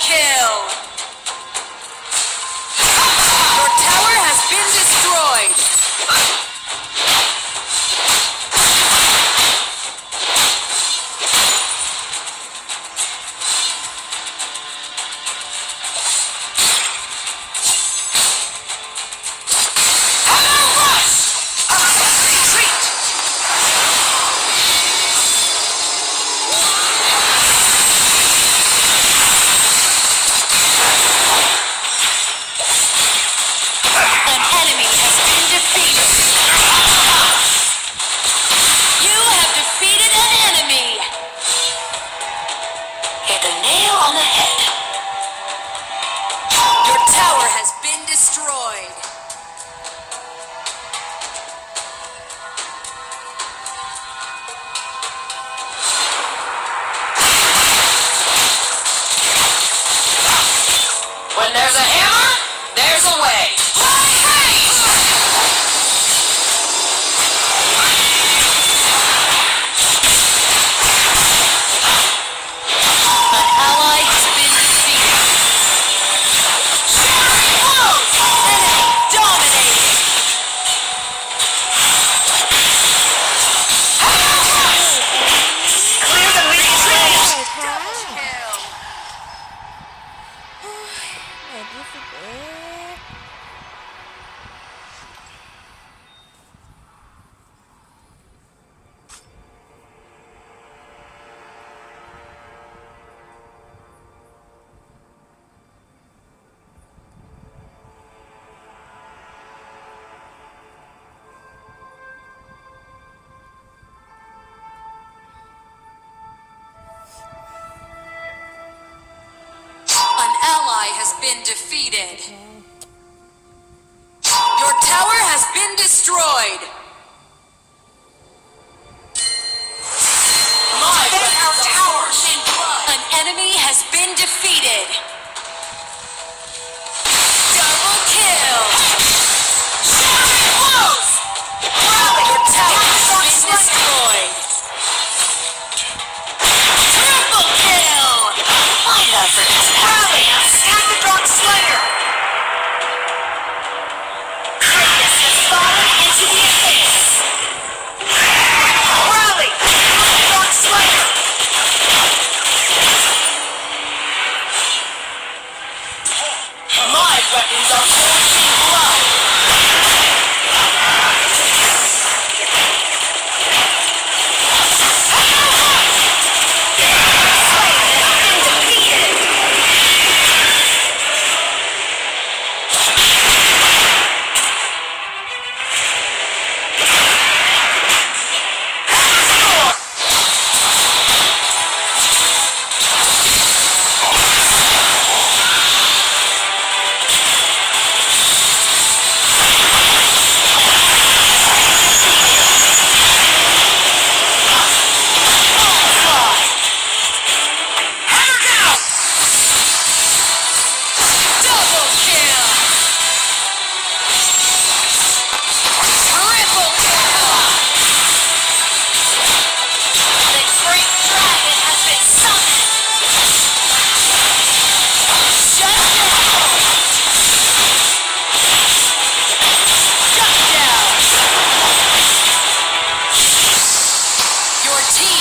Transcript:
kill! Your tower has been destroyed! Destroyed. When there's a hammer, there's a way. An ally has been defeated. Has been defeated. Your tower has been destroyed. Our tower in blood. An enemy has been defeated. Double kill. Your tower has been destroyed. Triple kill. My effort is rally. Dark Slayer! Kratos has fallen into the abyss! Rally! Dark Slayer! My weapons are forged in blood! Your team